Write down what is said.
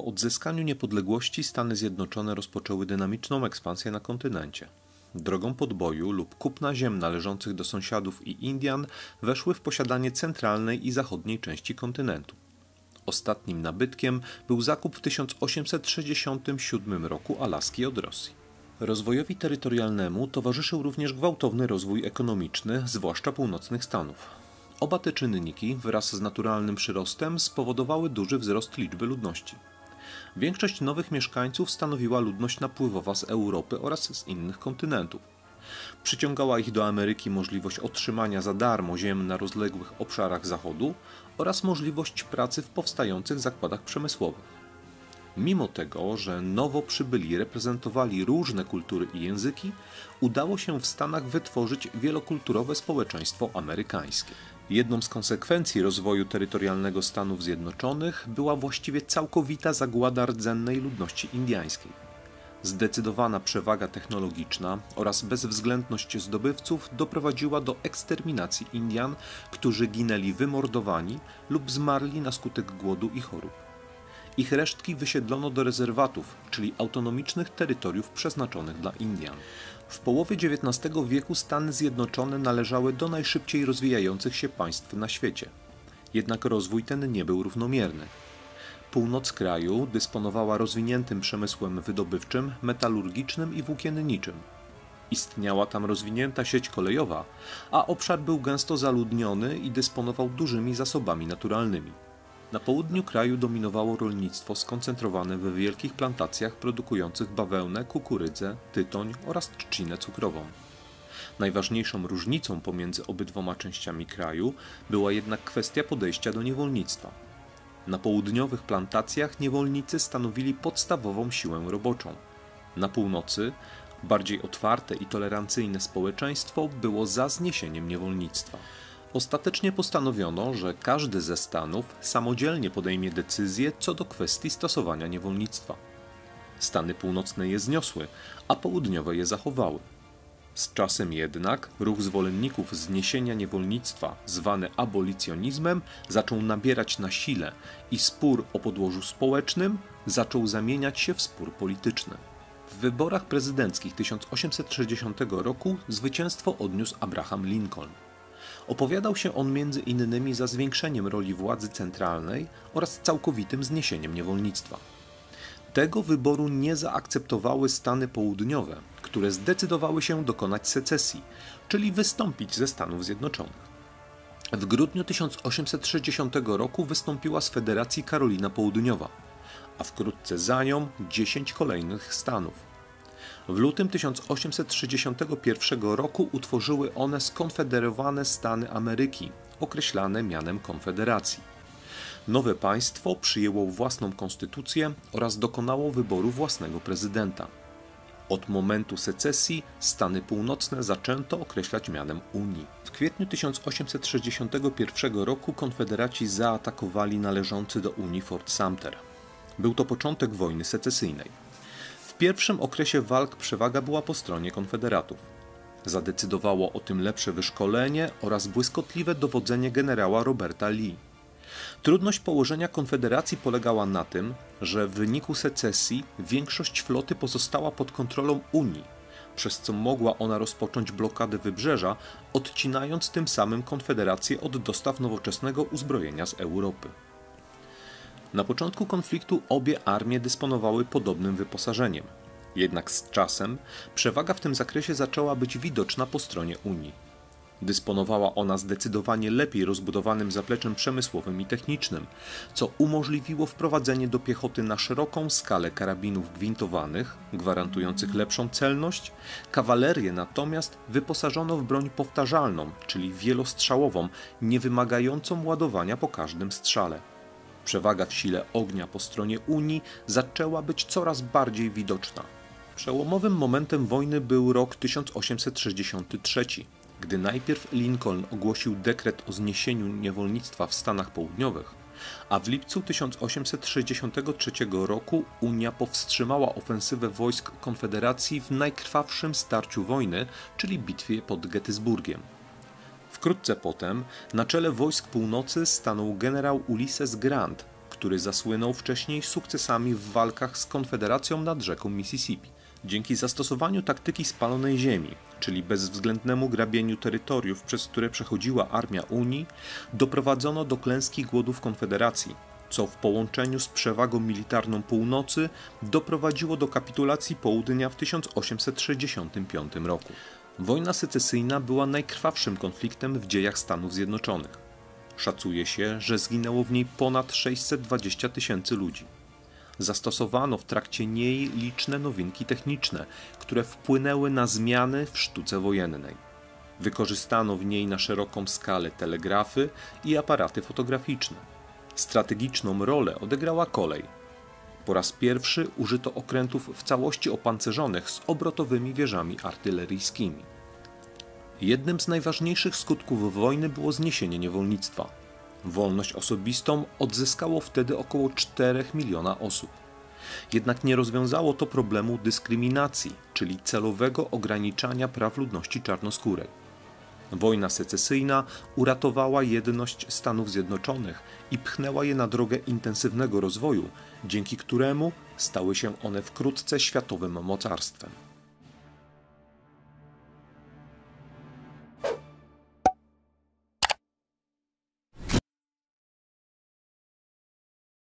odzyskaniu niepodległości Stany Zjednoczone rozpoczęły dynamiczną ekspansję na kontynencie. Drogą podboju lub kupna ziem należących do sąsiadów i Indian weszły w posiadanie centralnej i zachodniej części kontynentu. Ostatnim nabytkiem był zakup w 1867 roku Alaski od Rosji. Rozwojowi terytorialnemu towarzyszył również gwałtowny rozwój ekonomiczny, zwłaszcza północnych Stanów. Oba te czynniki wraz z naturalnym przyrostem spowodowały duży wzrost liczby ludności. Większość nowych mieszkańców stanowiła ludność napływowa z Europy oraz z innych kontynentów. Przyciągała ich do Ameryki możliwość otrzymania za darmo ziem na rozległych obszarach Zachodu oraz możliwość pracy w powstających zakładach przemysłowych. Mimo tego, że nowo przybyli reprezentowali różne kultury i języki, udało się w Stanach wytworzyć wielokulturowe społeczeństwo amerykańskie. Jedną z konsekwencji rozwoju terytorialnego Stanów Zjednoczonych była właściwie całkowita zagłada rdzennej ludności indyjskiej. Zdecydowana przewaga technologiczna oraz bezwzględność zdobywców doprowadziła do eksterminacji Indian, którzy ginęli wymordowani lub zmarli na skutek głodu i chorób. Ich resztki wysiedlono do rezerwatów, czyli autonomicznych terytoriów przeznaczonych dla Indian. W połowie XIX wieku Stany Zjednoczone należały do najszybciej rozwijających się państw na świecie. Jednak rozwój ten nie był równomierny. Północ kraju dysponowała rozwiniętym przemysłem wydobywczym, metalurgicznym i włókienniczym. Istniała tam rozwinięta sieć kolejowa, a obszar był gęsto zaludniony i dysponował dużymi zasobami naturalnymi. Na południu kraju dominowało rolnictwo skoncentrowane we wielkich plantacjach produkujących bawełnę, kukurydzę, tytoń oraz trzcinę cukrową. Najważniejszą różnicą pomiędzy obydwoma częściami kraju była jednak kwestia podejścia do niewolnictwa. Na południowych plantacjach niewolnicy stanowili podstawową siłę roboczą. Na północy bardziej otwarte i tolerancyjne społeczeństwo było za zniesieniem niewolnictwa. Ostatecznie postanowiono, że każdy ze stanów samodzielnie podejmie decyzję co do kwestii stosowania niewolnictwa. Stany północne je zniosły, a południowe je zachowały. Z czasem jednak ruch zwolenników zniesienia niewolnictwa, zwany abolicjonizmem, zaczął nabierać na sile i spór o podłożu społecznym zaczął zamieniać się w spór polityczny. W wyborach prezydenckich 1860 roku zwycięstwo odniósł Abraham Lincoln. Opowiadał się on między innymi za zwiększeniem roli władzy centralnej oraz całkowitym zniesieniem niewolnictwa. Tego wyboru nie zaakceptowały Stany Południowe, które zdecydowały się dokonać secesji, czyli wystąpić ze Stanów Zjednoczonych. W grudniu 1860 roku wystąpiła z Federacji Karolina Południowa, a wkrótce za nią 10 kolejnych stanów. W lutym 1861 roku utworzyły one skonfederowane Stany Ameryki, określane mianem Konfederacji. Nowe państwo przyjęło własną konstytucję oraz dokonało wyboru własnego prezydenta. Od momentu secesji Stany Północne zaczęto określać mianem Unii. W kwietniu 1861 roku konfederaci zaatakowali należący do Unii Fort Sumter. Był to początek wojny secesyjnej. W pierwszym okresie walk przewaga była po stronie konfederatów. Zadecydowało o tym lepsze wyszkolenie oraz błyskotliwe dowodzenie generała Roberta Lee. Trudność położenia konfederacji polegała na tym, że w wyniku secesji większość floty pozostała pod kontrolą Unii, przez co mogła ona rozpocząć blokadę wybrzeża, odcinając tym samym konfederację od dostaw nowoczesnego uzbrojenia z Europy. Na początku konfliktu obie armie dysponowały podobnym wyposażeniem, jednak z czasem przewaga w tym zakresie zaczęła być widoczna po stronie Unii. Dysponowała ona zdecydowanie lepiej rozbudowanym zapleczem przemysłowym i technicznym, co umożliwiło wprowadzenie do piechoty na szeroką skalę karabinów gwintowanych, gwarantujących lepszą celność. Kawalerię natomiast wyposażono w broń powtarzalną, czyli wielostrzałową, nie wymagającą ładowania po każdym strzale. Przewaga w sile ognia po stronie Unii zaczęła być coraz bardziej widoczna. Przełomowym momentem wojny był rok 1863, gdy najpierw Lincoln ogłosił dekret o zniesieniu niewolnictwa w Stanach Południowych, a w lipcu 1863 roku Unia powstrzymała ofensywę wojsk Konfederacji w najkrwawszym starciu wojny, czyli bitwie pod Gettysburgiem. Wkrótce potem na czele wojsk północy stanął generał Ulysses Grant, który zasłynął wcześniej sukcesami w walkach z Konfederacją nad rzeką Mississippi. Dzięki zastosowaniu taktyki spalonej ziemi, czyli bezwzględnemu grabieniu terytoriów, przez które przechodziła armia Unii, doprowadzono do klęski głodów Konfederacji, co w połączeniu z przewagą militarną północy doprowadziło do kapitulacji południa w 1865 roku. Wojna secesyjna była najkrwawszym konfliktem w dziejach Stanów Zjednoczonych. Szacuje się, że zginęło w niej ponad 620 000 ludzi. Zastosowano w trakcie niej liczne nowinki techniczne, które wpłynęły na zmiany w sztuce wojennej. Wykorzystano w niej na szeroką skalę telegrafy i aparaty fotograficzne. Strategiczną rolę odegrała kolej. Po raz pierwszy użyto okrętów w całości opancerzonych z obrotowymi wieżami artyleryjskimi. Jednym z najważniejszych skutków wojny było zniesienie niewolnictwa. Wolność osobistą odzyskało wtedy około 4 miliona osób. Jednak nie rozwiązało to problemu dyskryminacji, czyli celowego ograniczania praw ludności czarnoskórej. Wojna secesyjna uratowała jedność Stanów Zjednoczonych i pchnęła je na drogę intensywnego rozwoju, dzięki któremu stały się one wkrótce światowym mocarstwem.